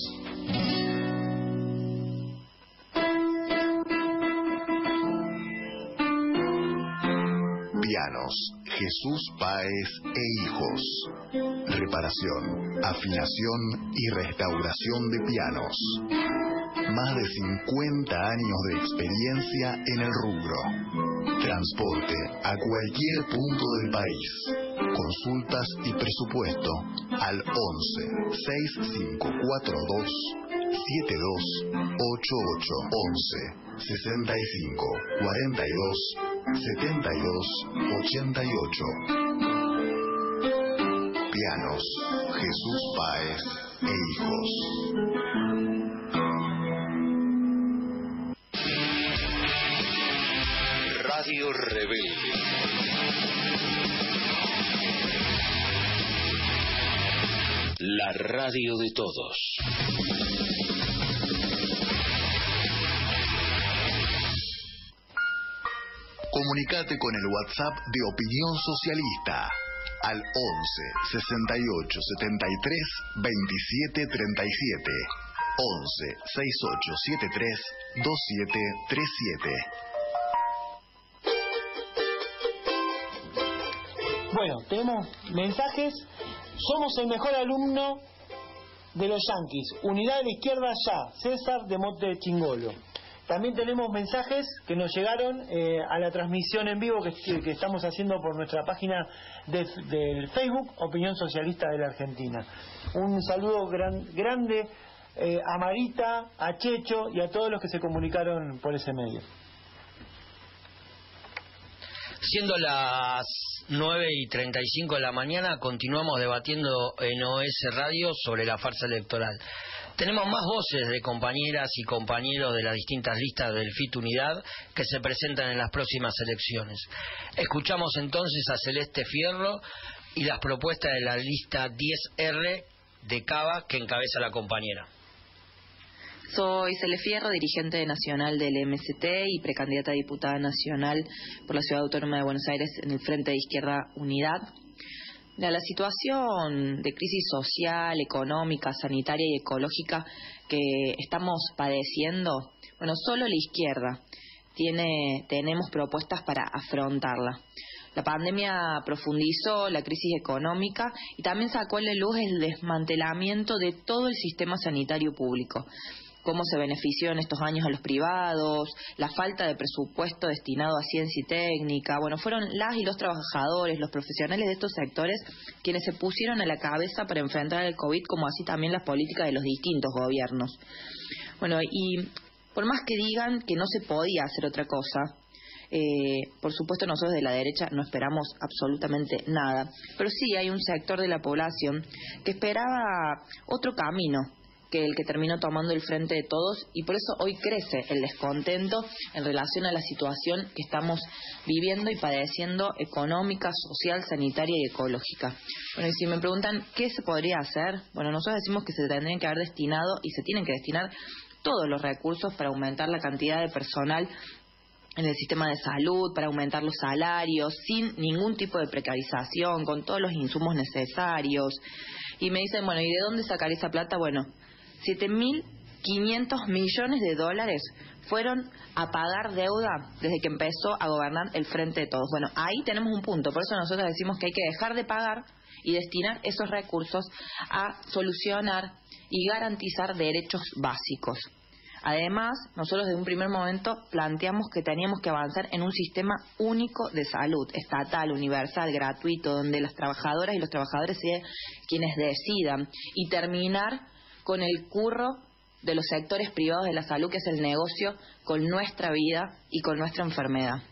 Pianos, Jesús Páez e Hijos. Reparación, afinación y restauración de pianos. Más de cincuenta años de experiencia en el rubro. Transporte a cualquier punto del país. Consultas y presupuesto al once, sesenta y cinco cuarenta y dos, setenta y dos ochenta y ocho, once, sesenta y cinco cuarenta y dos, setenta y dos ochenta y ocho. Pianos, Jesús Páez e Hijos. Radio Rebelde. La radio de todos. Comunicate con el WhatsApp de Opinión Socialista al once, sesenta y ocho, setenta y tres, veintisiete, treinta y siete. once, sesenta y ocho, setenta y tres, veintisiete, treinta y siete. Bueno, tenemos mensajes. Somos el mejor alumno de los Yankees. Unidad de la izquierda ya. César de Monte Chingolo. También tenemos mensajes que nos llegaron eh, a la transmisión en vivo que, que, que estamos haciendo por nuestra página de, de Facebook, Opinión Socialista de la Argentina. Un saludo gran, grande eh, a Marita, a Checho y a todos los que se comunicaron por ese medio. Siendo las nueve y treinta y cinco de la mañana, continuamos debatiendo en O S Radio sobre la farsa electoral. Tenemos más voces de compañeras y compañeros de las distintas listas del F I T Unidad que se presentan en las próximas elecciones. Escuchamos entonces a Celeste Fierro y las propuestas de la lista diez erre de Cava que encabeza la compañera. Soy Cele Fierro, dirigente nacional del M S T y precandidata a diputada nacional por la Ciudad Autónoma de Buenos Aires en el Frente de Izquierda Unidad. La situación de crisis social, económica, sanitaria y ecológica que estamos padeciendo, bueno, solo la izquierda tiene, tenemos propuestas para afrontarla. La pandemia profundizó la crisis económica y también sacó a la luz el desmantelamiento de todo el sistema sanitario público. Cómo se benefició en estos años a los privados, la falta de presupuesto destinado a ciencia y técnica. Bueno, fueron las y los trabajadores, los profesionales de estos sectores quienes se pusieron a la cabeza para enfrentar el COVID, como así también las políticas de los distintos gobiernos. Bueno, y por más que digan que no se podía hacer otra cosa, eh, por supuesto nosotros de la derecha no esperamos absolutamente nada, pero sí hay un sector de la población que esperaba otro camino que el que terminó tomando el Frente de Todos, y por eso hoy crece el descontento en relación a la situación que estamos viviendo y padeciendo económica, social, sanitaria y ecológica. Bueno, y si me preguntan qué se podría hacer, bueno, nosotros decimos que se tendrían que haber destinado y se tienen que destinar todos los recursos para aumentar la cantidad de personal en el sistema de salud, para aumentar los salarios, sin ningún tipo de precarización, con todos los insumos necesarios. Y me dicen, bueno, ¿y de dónde sacar esa plata? Bueno, siete mil quinientos millones de dólares fueron a pagar deuda desde que empezó a gobernar el Frente de Todos. Bueno, ahí tenemos un punto, por eso nosotros decimos que hay que dejar de pagar y destinar esos recursos a solucionar y garantizar derechos básicos. Además, nosotros desde un primer momento planteamos que teníamos que avanzar en un sistema único de salud, estatal, universal, gratuito, donde las trabajadoras y los trabajadores sean quienes decidan, y terminar con el curro de los sectores privados de la salud, que es el negocio con nuestra vida y con nuestra enfermedad.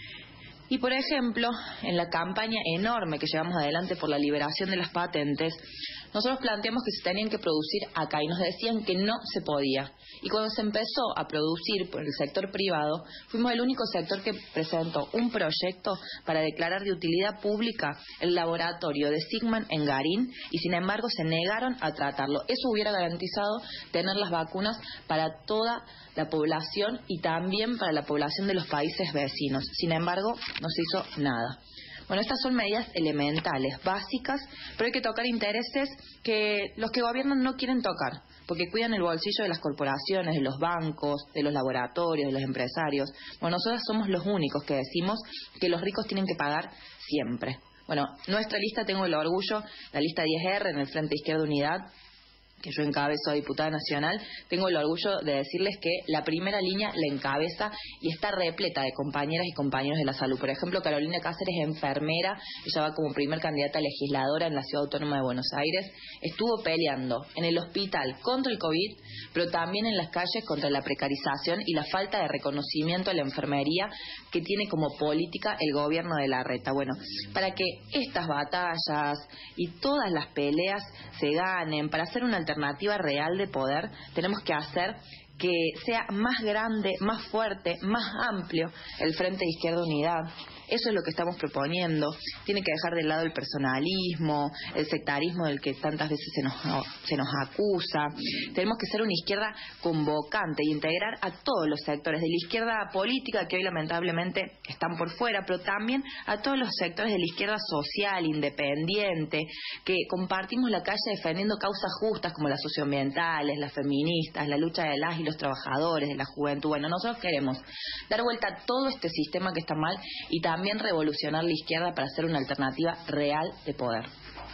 Y por ejemplo, en la campaña enorme que llevamos adelante por la liberación de las patentes, nosotros planteamos que se tenían que producir acá y nos decían que no se podía. Y cuando se empezó a producir por el sector privado, fuimos el único sector que presentó un proyecto para declarar de utilidad pública el laboratorio de Sigman en Garín, y sin embargo se negaron a tratarlo. Eso hubiera garantizado tener las vacunas para toda la población y también para la población de los países vecinos. Sin embargo, no se hizo nada. Bueno, estas son medidas elementales, básicas, pero hay que tocar intereses que los que gobiernan no quieren tocar, porque cuidan el bolsillo de las corporaciones, de los bancos, de los laboratorios, de los empresarios. Bueno, nosotros somos los únicos que decimos que los ricos tienen que pagar siempre. Bueno, nuestra lista, tengo el orgullo, la lista diez erre en el Frente Izquierda Unidad, que yo encabezo a diputada nacional, tengo el orgullo de decirles que la primera línea la encabeza y está repleta de compañeras y compañeros de la salud. Por ejemplo, Carolina Cáceres es enfermera, ella va como primer candidata a legisladora en la Ciudad Autónoma de Buenos Aires, estuvo peleando en el hospital contra el COVID, pero también en las calles contra la precarización y la falta de reconocimiento a la enfermería que tiene como política el gobierno de Larreta. Bueno, para que estas batallas y todas las peleas se ganen, para hacer una alternativa alternativa real de poder, tenemos que hacer que sea más grande, más fuerte, más amplio el Frente de Izquierda Unidad. Eso es lo que estamos proponiendo. Tiene que dejar de lado el personalismo, el sectarismo del que tantas veces se nos, se nos acusa. Tenemos que ser una izquierda convocante y integrar a todos los sectores de la izquierda política, que hoy lamentablemente están por fuera, pero también a todos los sectores de la izquierda social, independiente, que compartimos la calle defendiendo causas justas como las socioambientales, las feministas, la lucha de las y los los trabajadores, de la juventud. Bueno, nosotros queremos dar vuelta a todo este sistema que está mal y también revolucionar la izquierda para hacer una alternativa real de poder.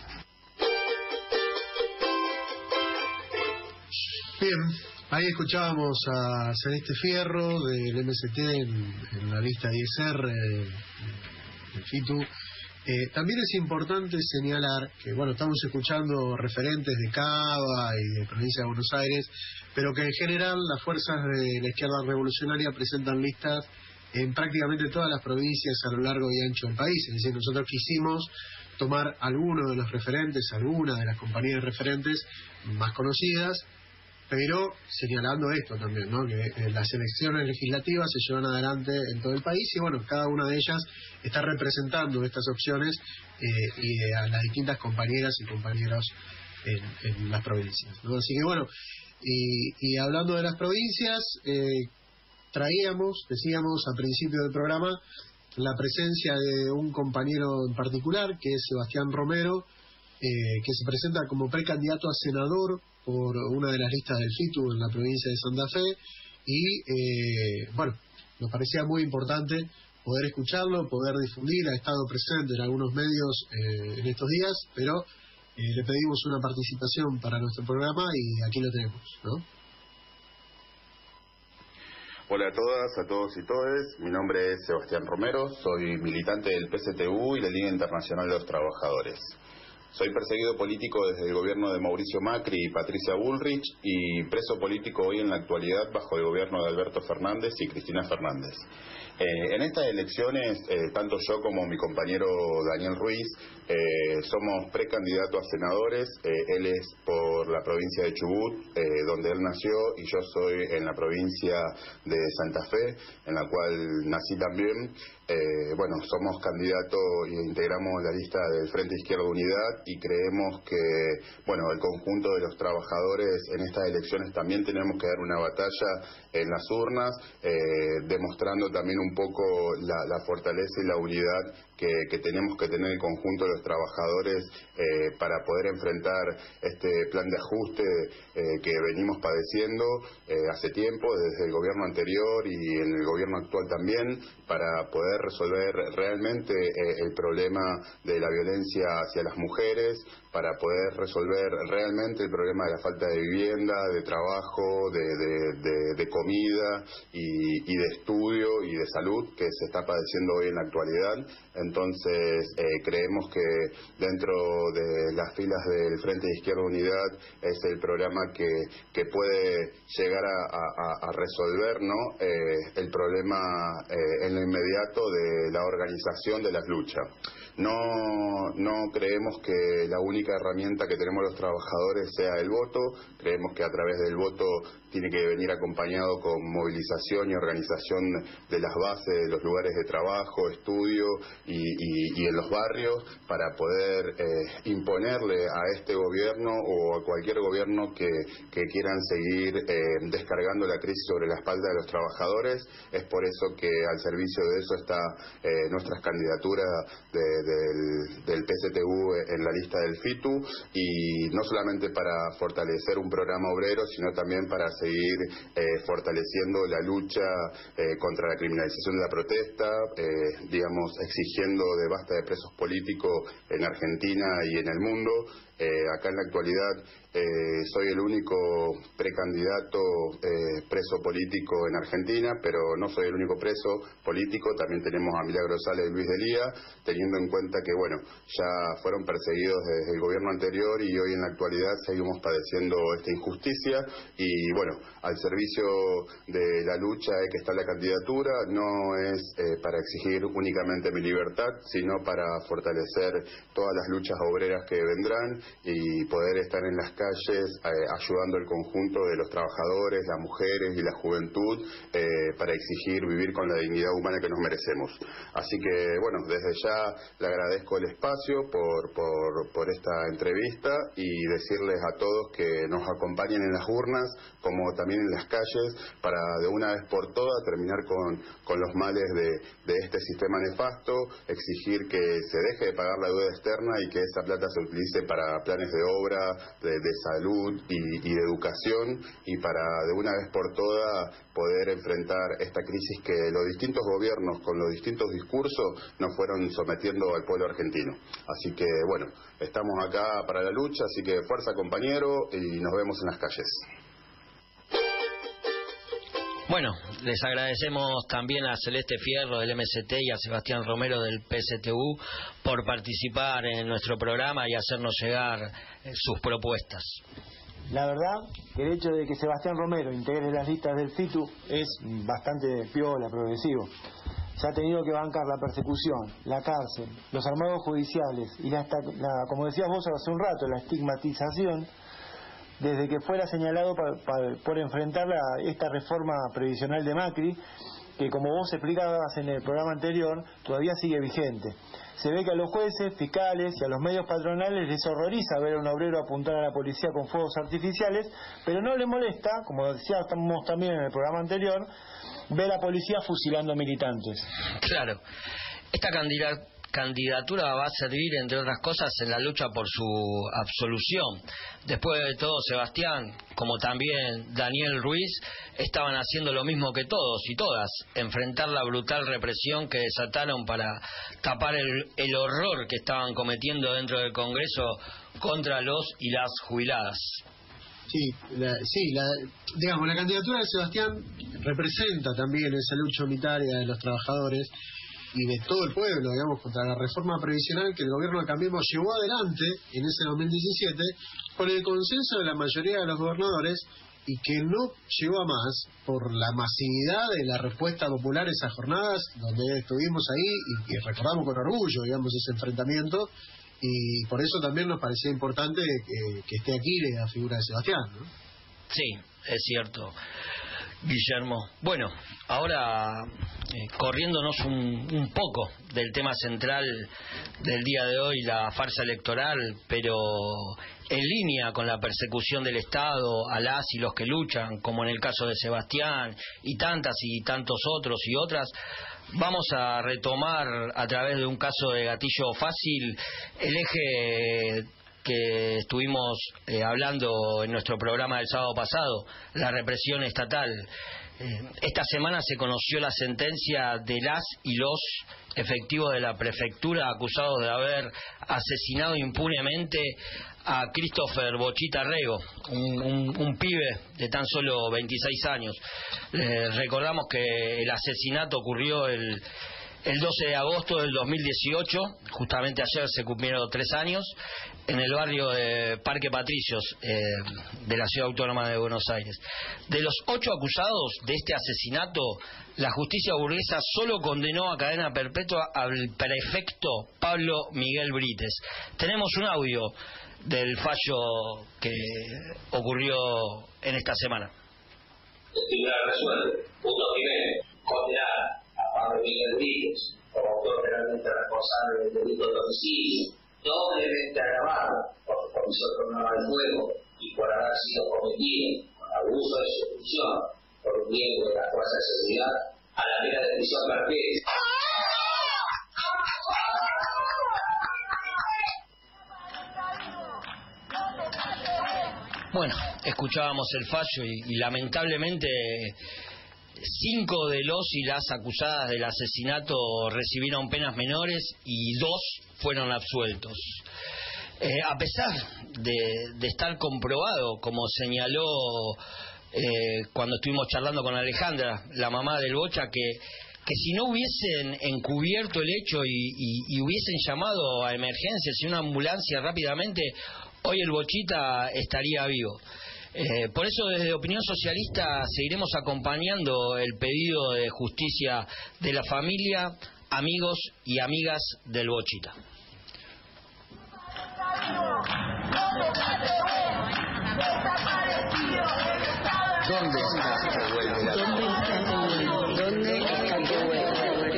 Bien, ahí escuchábamos a Celeste Fierro del M S T en, en la lista diez R eh, del FITU. Eh, también es importante señalar que, bueno, estamos escuchando referentes de Cava y de Provincia de Buenos Aires, pero que en general las fuerzas de la izquierda revolucionaria presentan listas en prácticamente todas las provincias a lo largo y ancho del país. Es decir, nosotros quisimos tomar algunos de los referentes, algunas de las compañías referentes más conocidas, pero señalando esto también, ¿no? Que eh, las elecciones legislativas se llevan adelante en todo el país y bueno, cada una de ellas está representando estas opciones eh, y eh, a las distintas compañeras y compañeros en, en las provincias, ¿no? Así que bueno, y, y hablando de las provincias, eh, traíamos, decíamos al principio del programa, la presencia de un compañero en particular, que es Sebastián Romero, eh, que se presenta como precandidato a senador por una de las listas del FITU en la provincia de Santa Fe y eh, bueno, nos parecía muy importante poder escucharlo, poder difundir. Ha estado presente en algunos medios eh, en estos días, pero eh, le pedimos una participación para nuestro programa y aquí lo tenemos, ¿no? Hola a todas, a todos y todes. Mi nombre es Sebastián Romero, soy militante del P S T U y la Liga Internacional de los Trabajadores. Soy perseguido político desde el gobierno de Mauricio Macri y Patricia Bullrich y preso político hoy en la actualidad bajo el gobierno de Alberto Fernández y Cristina Fernández. Eh, en estas elecciones, eh, tanto yo como mi compañero Daniel Ruiz eh, somos precandidatos a senadores. Eh, él es por la provincia de Chubut, eh, donde él nació, y yo soy en la provincia de Santa Fe, en la cual nací también. Eh, bueno, somos candidatos e integramos la lista del Frente Izquierda Unidad y creemos que, bueno, el conjunto de los trabajadores en estas elecciones también tenemos que dar una batalla en las urnas, eh, demostrando también un poco la, la fortaleza y la unidad que, que tenemos que tener el conjunto de los trabajadores eh, para poder enfrentar este plan de ajuste eh, que venimos padeciendo eh, hace tiempo, desde el gobierno anterior y en el gobierno actual también, para poder resolver realmente eh, el problema de la violencia hacia las mujeres, para poder resolver realmente el problema de la falta de vivienda, de trabajo, de, de, de, de comida y, y de estudio y de salud que se está padeciendo hoy en la actualidad. Entonces eh, creemos que dentro de las filas del Frente de Izquierda Unidad es el programa que, que puede llegar a, a, a resolver, ¿no? eh, el problema eh, en lo inmediato de la organización de las luchas. No, no creemos que la única herramienta que tenemos los trabajadores sea el voto. Creemos que a través del voto tiene que venir acompañado con movilización y organización de las bases de los lugares de trabajo, estudio y, y, y en los barrios, para poder eh, imponerle a este gobierno o a cualquier gobierno que, que quieran seguir eh, descargando la crisis sobre la espalda de los trabajadores. Es por eso que al servicio de eso está eh, nuestras candidaturas de, del, del P S T U en la lista del FITU, y no solamente para fortalecer un programa obrero, sino también para seguir eh, fortaleciendo la lucha eh, contra la criminalización de la protesta, eh, digamos, exigiendo de basta de presos políticos en Argentina y en el mundo. Eh, acá en la actualidad eh, soy el único precandidato eh, preso político en Argentina, pero no soy el único preso político. También tenemos a Milagro Sales y Luis Delía, teniendo en cuenta que, bueno, ya fueron perseguidos desde el gobierno anterior y hoy en la actualidad seguimos padeciendo esta injusticia. Y bueno, al servicio de la lucha es que está la candidatura. No es eh, para exigir únicamente mi libertad, sino para fortalecer todas las luchas obreras que vendrán y poder estar en las calles eh, ayudando al conjunto de los trabajadores, las mujeres y la juventud eh, para exigir vivir con la dignidad humana que nos merecemos. Así que, bueno, desde ya le agradezco el espacio por, por, por esta entrevista y decirles a todos que nos acompañen en las urnas como también en las calles para de una vez por todas terminar con, con los males de, de este sistema nefasto, exigir que se deje de pagar la deuda externa y que esa plata se utilice para planes de obra, de, de salud y, y de educación, y para de una vez por todas poder enfrentar esta crisis que los distintos gobiernos con los distintos discursos nos fueron sometiendo al pueblo argentino. Así que bueno, estamos acá para la lucha, así que fuerza compañero y nos vemos en las calles. Bueno, les agradecemos también a Celeste Fierro del M S T y a Sebastián Romero del P S T U por participar en nuestro programa y hacernos llegar eh, sus propuestas. La verdad que el hecho de que Sebastián Romero integre las listas del FITU es bastante piola, progresivo. Se ha tenido que bancar la persecución, la cárcel, los armados judiciales y la, la, como decías vos hace un rato, la estigmatización desde que fuera señalado pa, pa, por enfrentar la, esta reforma previsional de Macri, que como vos explicabas en el programa anterior, todavía sigue vigente. Se ve que a los jueces, fiscales y a los medios patronales les horroriza ver a un obrero apuntar a la policía con fuegos artificiales, pero no les molesta, como decíamos también en el programa anterior, ver a policía fusilando militantes. Claro, esta candidata candidatura va a servir, entre otras cosas, en la lucha por su absolución. Después de todo, Sebastián, como también Daniel Ruiz, estaban haciendo lo mismo que todos y todas, enfrentar la brutal represión que desataron para tapar el, el horror que estaban cometiendo dentro del Congreso contra los y las jubiladas. Sí, la, sí la, digamos, la candidatura de Sebastián representa también esa lucha unitaria de los trabajadores y de todo el pueblo, digamos, contra la reforma previsional que el gobierno de Cambiemos llevó adelante en ese dos mil diecisiete con el consenso de la mayoría de los gobernadores y que no llegó a más por la masividad de la respuesta popular a esas jornadas donde estuvimos ahí y, y recordamos con orgullo, digamos, ese enfrentamiento, y por eso también nos parecía importante que, que esté aquí la figura de Sebastián, ¿no? Sí, es cierto, Guillermo. Bueno, ahora eh, corriéndonos un, un poco del tema central del día de hoy, la farsa electoral, pero en línea con la persecución del Estado a las y los que luchan, como en el caso de Sebastián y tantas y tantos otros y otras, vamos a retomar a través de un caso de gatillo fácil el eje que estuvimos eh, hablando en nuestro programa del sábado pasado, la represión estatal. Eh, esta semana se conoció la sentencia de las y los efectivos de la prefectura acusados de haber asesinado impunemente a Christopher Bochita Rego, un, un, un pibe de tan solo veintiséis años. Eh, recordamos que el asesinato ocurrió el El doce de agosto del dos mil dieciocho, justamente ayer se cumplieron tres años, en el barrio de Parque Patricios, eh, de la Ciudad Autónoma de Buenos Aires. De los ocho acusados de este asesinato, la justicia burguesa solo condenó a cadena perpetua al prefecto Pablo Miguel Brites. Tenemos un audio del fallo que ocurrió en esta semana. El tribunal resuelve, punto primero, condenar a Pablo Miguel Brites como autor penalmente responsable del delito de homicidio, doblemente agravado por su comisión por un arma de fuego y por haber sido cometido con abuso de su función por un miembro de las fuerzas de seguridad, a la pena de prisión perpetua. Bueno, escuchábamos el fallo y, y lamentablemente cinco de los y las acusadas del asesinato recibieron penas menores y dos fueron absueltos. Eh, a pesar de, de estar comprobado, como señaló eh, cuando estuvimos charlando con Alejandra, la mamá del Bocha, que, que si no hubiesen encubierto el hecho y, y, y hubiesen llamado a emergencias y una ambulancia rápidamente, hoy el Bochita estaría vivo. Eh, por eso desde Opinión Socialista seguiremos acompañando el pedido de justicia de la familia, amigos y amigas del Bochita. ¿Dónde está Tehuel? ¿Dónde está Tehuel? ¿Dónde está Tehuel?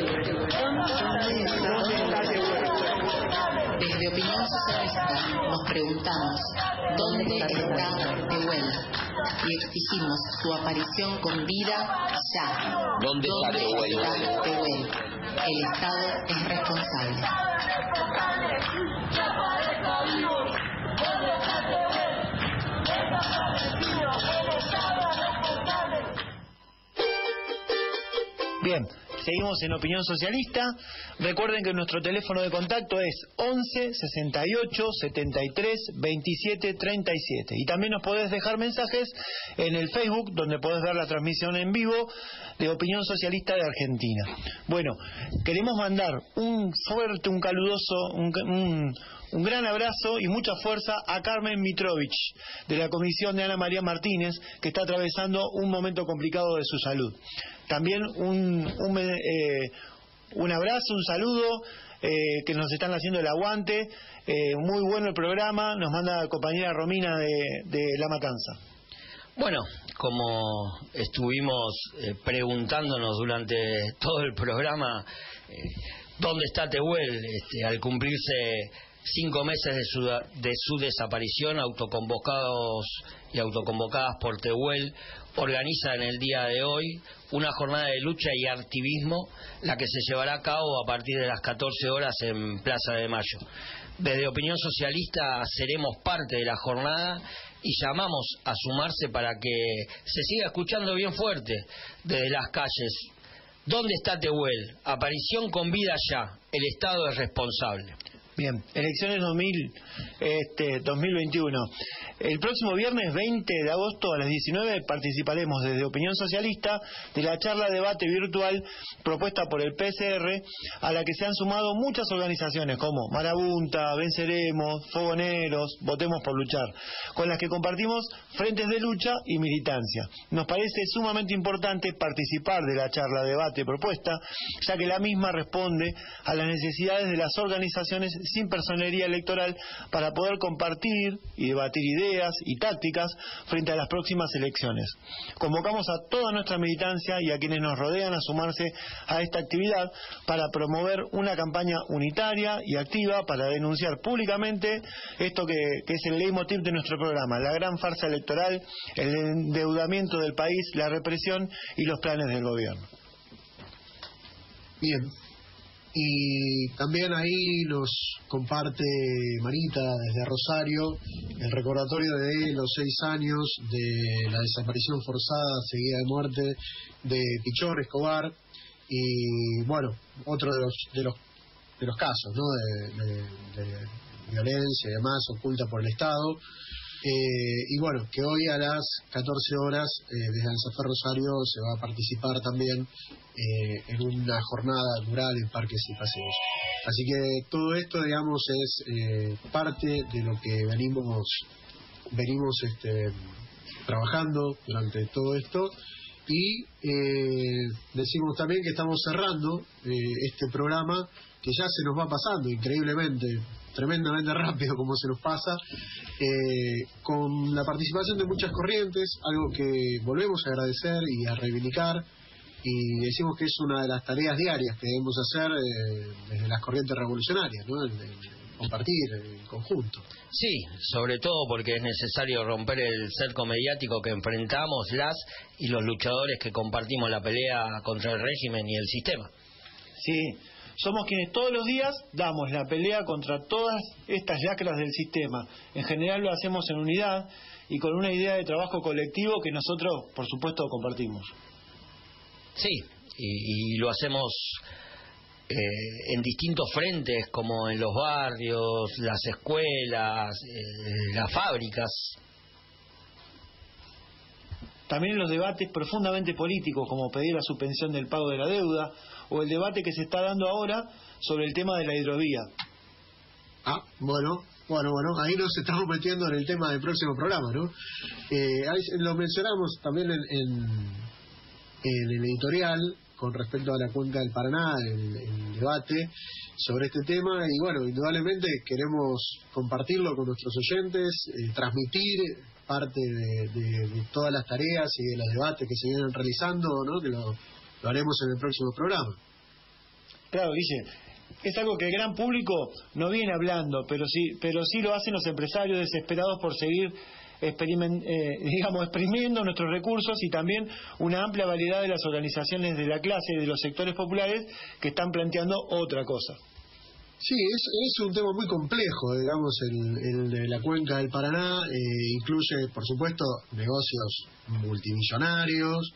Desde Opinión Socialista nos preguntamos ¿dónde está Tehuel? Y exigimos su aparición con vida ya. ¿Dónde está Tehuel? Está Tehuel? El Estado es responsable. Bien, seguimos en Opinión Socialista. Recuerden que nuestro teléfono de contacto es once, sesenta y ocho, setenta y tres, veintisiete, treinta y siete. Y también nos podés dejar mensajes en el Facebook, donde podés ver la transmisión en vivo de Opinión Socialista de Argentina. Bueno, queremos mandar un fuerte, un caluroso, un, un, un gran abrazo y mucha fuerza a Carmen Mitrovich, de la comisión de Ana María Martínez, que está atravesando un momento complicado de su salud. También un, un, eh, un abrazo, un saludo, eh, que nos están haciendo el aguante. Eh, muy bueno el programa, nos manda la compañera Romina de, de La Matanza. Bueno, como estuvimos eh, preguntándonos durante todo el programa, eh, ¿dónde está Tehuel? Este, al cumplirse cinco meses de su, de su desaparición, autoconvocados y autoconvocadas por Tehuel organiza en el día de hoy una jornada de lucha y activismo, la que se llevará a cabo a partir de las catorce horas en Plaza de Mayo. Desde Opinión Socialista seremos parte de la jornada y llamamos a sumarse para que se siga escuchando bien fuerte desde las calles. ¿Dónde está Tehuel? Aparición con vida ya. El Estado es responsable. Bien, elecciones dos mil, este, dos mil veintiuno. El próximo viernes veinte de agosto a las diecinueve participaremos desde Opinión Socialista de la charla debate virtual propuesta por el P S R, a la que se han sumado muchas organizaciones como Marabunta, Venceremos, Fogoneros, Votemos por Luchar, con las que compartimos frentes de lucha y militancia. Nos parece sumamente importante participar de la charla debate propuesta, ya que la misma responde a las necesidades de las organizaciones sin personería electoral para poder compartir y debatir ideas y tácticas frente a las próximas elecciones. Convocamos a toda nuestra militancia y a quienes nos rodean a sumarse a esta actividad para promover una campaña unitaria y activa para denunciar públicamente esto que, que es el leitmotiv de nuestro programa, la gran farsa electoral, el endeudamiento del país, la represión y los planes del gobierno. Bien. Y también ahí nos comparte Marita desde Rosario el recordatorio de los seis años de la desaparición forzada seguida de muerte de Pichor Escobar y bueno, otro de los de los de los casos, ¿no? de, de, de violencia y demás oculta por el Estado. Eh, y bueno, que hoy a las catorce horas eh, desde Alzafar Rosario se va a participar también eh, en una jornada rural en parques y paseos. Así que todo esto, digamos, es eh, parte de lo que venimos venimos este, trabajando durante todo esto y eh, decimos también que estamos cerrando eh, este programa que ya se nos va pasando increíblemente, tremendamente rápido como se nos pasa, eh, con la participación de muchas corrientes, algo que volvemos a agradecer y a reivindicar, y decimos que es una de las tareas diarias que debemos hacer eh, desde las corrientes revolucionarias, ¿no? El, el compartir en conjunto. Sí, sobre todo porque es necesario romper el cerco mediático que enfrentamos las y los luchadores que compartimos la pelea contra el régimen y el sistema. Sí. Somos quienes todos los días damos la pelea contra todas estas lacras del sistema. En general lo hacemos en unidad y con una idea de trabajo colectivo que nosotros, por supuesto, compartimos. Sí, y, y lo hacemos eh, en distintos frentes, como en los barrios, las escuelas, eh, las fábricas. También en los debates profundamente políticos, como pedir la suspensión del pago de la deuda, o el debate que se está dando ahora sobre el tema de la hidrovía. Ah, bueno, bueno, bueno, ahí nos estamos metiendo en el tema del próximo programa, ¿no? Eh, ahí lo mencionamos también en, en, en el editorial con respecto a la cuenca del Paraná, el, el debate sobre este tema, y bueno, indudablemente queremos compartirlo con nuestros oyentes, eh, transmitir parte de, de, de todas las tareas y de los debates que se vienen realizando, ¿no? Que lo Lo haremos en el próximo programa. Claro, Guille, es algo que el gran público no viene hablando, pero sí, pero sí lo hacen los empresarios desesperados por seguir experiment, eh, digamos, exprimiendo nuestros recursos, y también una amplia variedad de las organizaciones de la clase y de los sectores populares que están planteando otra cosa. Sí, es, es un tema muy complejo, digamos, el, el de la cuenca del Paraná, eh, incluye, por supuesto, negocios multimillonarios,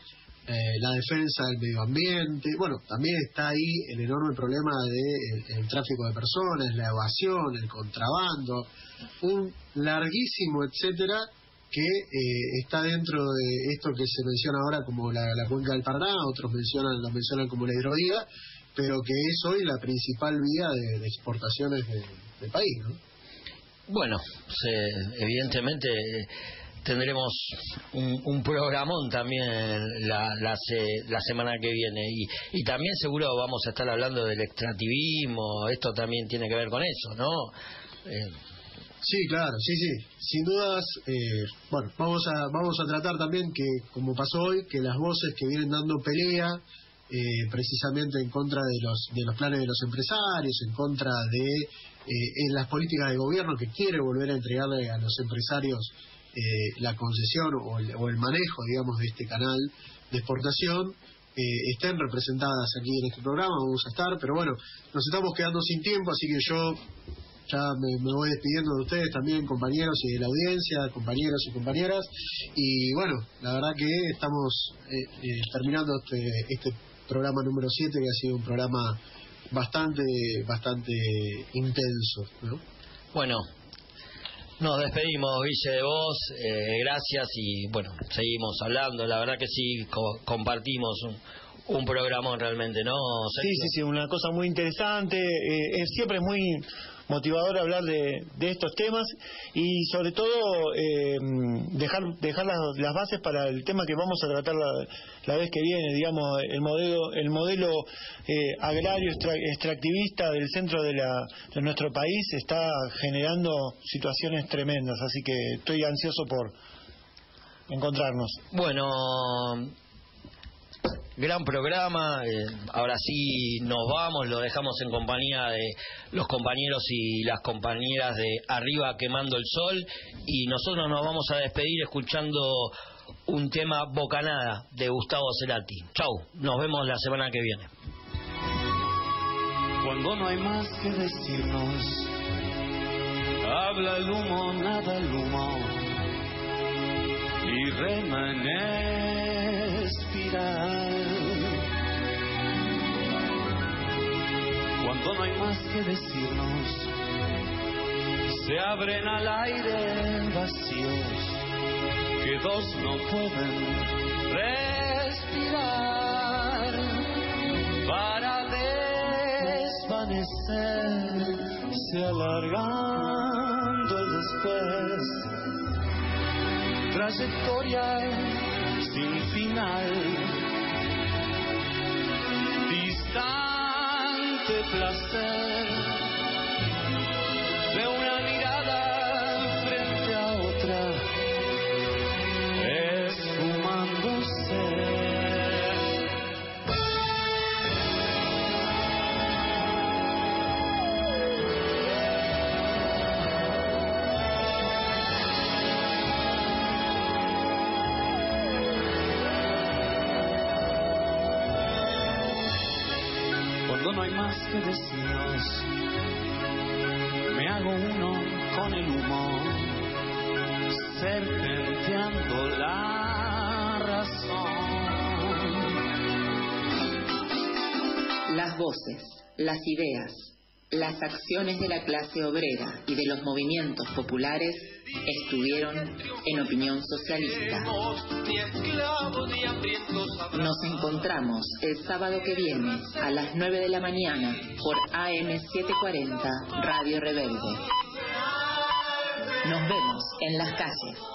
eh, la defensa del medio ambiente. Bueno, también está ahí el enorme problema del de tráfico de personas, la evasión, el contrabando, un larguísimo etcétera que eh, está dentro de esto que se menciona ahora como la, la cuenca del Paraná, otros mencionan lo mencionan como la hidrovía, pero que es hoy la principal vía de, de exportaciones de, del país, ¿no? Bueno, se, evidentemente tendremos un, un programón también la, la, se, la semana que viene y, y también seguro vamos a estar hablando del extractivismo, esto también tiene que ver con eso, ¿no? Eh, Sí, claro, sí, sí, sin dudas. Eh, bueno, vamos a vamos a tratar también que, como pasó hoy, que las voces que vienen dando pelea, eh, precisamente en contra de los de los planes de los empresarios, en contra de eh, en las políticas de gobierno que quiere volver a entregarle a los empresarios eh, la concesión o el, o el manejo, digamos, de este canal de exportación, eh, estén representadas aquí en este programa. Vamos a estar, pero bueno, nos estamos quedando sin tiempo, así que yo ya me, me voy despidiendo de ustedes también, compañeros, y de la audiencia, compañeros y compañeras. Y bueno, la verdad que estamos eh, eh, terminando este, este programa número siete, que ha sido un programa bastante bastante intenso, ¿no? Bueno, nos despedimos, Guille, de vos, eh, gracias, y bueno, seguimos hablando. La verdad que sí, co compartimos un, un programa realmente, ¿no? Sí, sí, sí, una cosa muy interesante, eh, es siempre muy motivador hablar de, de estos temas y sobre todo eh, dejar dejar las, las bases para el tema que vamos a tratar la, la vez que viene, digamos, el modelo el modelo eh, agrario extra, extractivista del centro de, la, de nuestro país está generando situaciones tremendas, así que estoy ansioso por encontrarnos. Bueno, gran programa, eh, ahora sí nos vamos, lo dejamos en compañía de los compañeros y las compañeras de Arriba Quemando el Sol, y nosotros nos vamos a despedir escuchando un tema Bocanada de Gustavo Cerati. Chau, nos vemos la semana que viene. Cuando no hay más que decirnos, habla el humo, nada el humo, y rema en espiral. Cuando no hay más que decirnos, se abren al aire vacíos que dos no pueden respirar. Para desvanecerse alargando el después, trayectoria sin final, distante placer de una mirada frente a otra, esfumándose. Cuando no hay más que decirnos, me hago uno con el humo, serpenteando la razón. Las voces, las ideas, las acciones de la clase obrera y de los movimientos populares estuvieron en Opinión Socialista. Nos encontramos el sábado que viene a las nueve de la mañana por A M setecientos cuarenta Radio Rebelde. Nos vemos en las calles.